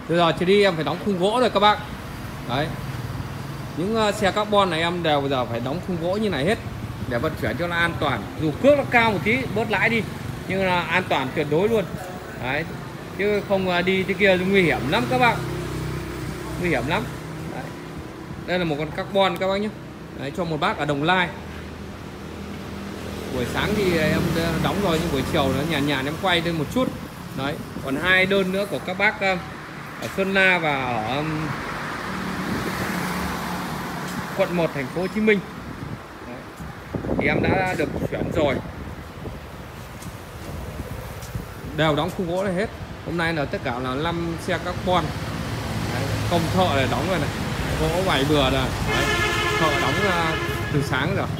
Bây giờ chỉ đi em phải đóng khung gỗ rồi các bác. Đấy, những xe carbon này em đều bây giờ phải đóng khung gỗ như này hết để vận chuyển cho nó an toàn. Dù cước nó cao một tí, bớt lãi đi, nhưng là an toàn tuyệt đối luôn. Đấy, chứ không đi thế kia nguy hiểm lắm các bạn, nguy hiểm lắm. Đấy. Đây là một con carbon các bác nhé. Đấy, cho một bác ở Đồng Nai. Buổi sáng thì em đóng rồi, nhưng buổi chiều nó nhàn nhàn em quay lên một chút. Đấy, còn hai đơn nữa của các bác ở Sơn La và ở quận 1 thành phố Hồ Chí Minh. Đấy, thì em đã được chuyển rồi, đều đóng khung gỗ này hết. Hôm nay là tất cả là 5 xe carbon. Đấy, công thợ để đóng rồi này, gỗ vải bừa rồi. Đấy, thợ đóng từ sáng rồi.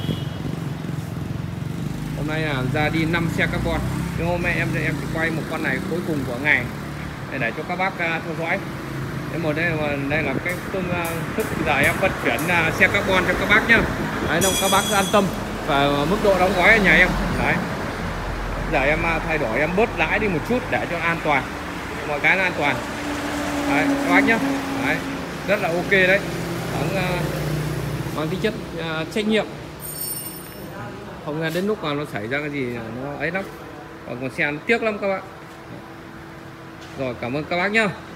Hôm nay là ra đi 5 xe carbon. Nhưng hôm nay em chỉ quay một con này cuối cùng của ngày để cho các bác theo dõi. Đây là cái phương thức giờ em vận chuyển xe carbon cho các bác nhá. Đấy, các bác an tâm và mức độ đóng gói ở nhà em. Đấy, giờ em thay đổi, em bớt lãi đi một chút để cho an toàn, mọi cái an toàn. Đấy, các bác nhá. Đấy, rất là ok đấy. Mang tính chất trách nhiệm, không đến lúc mà nó xảy ra cái gì nó ấy lắm, còn xe tiếc lắm các bạn. Rồi, cảm ơn các bác nhá.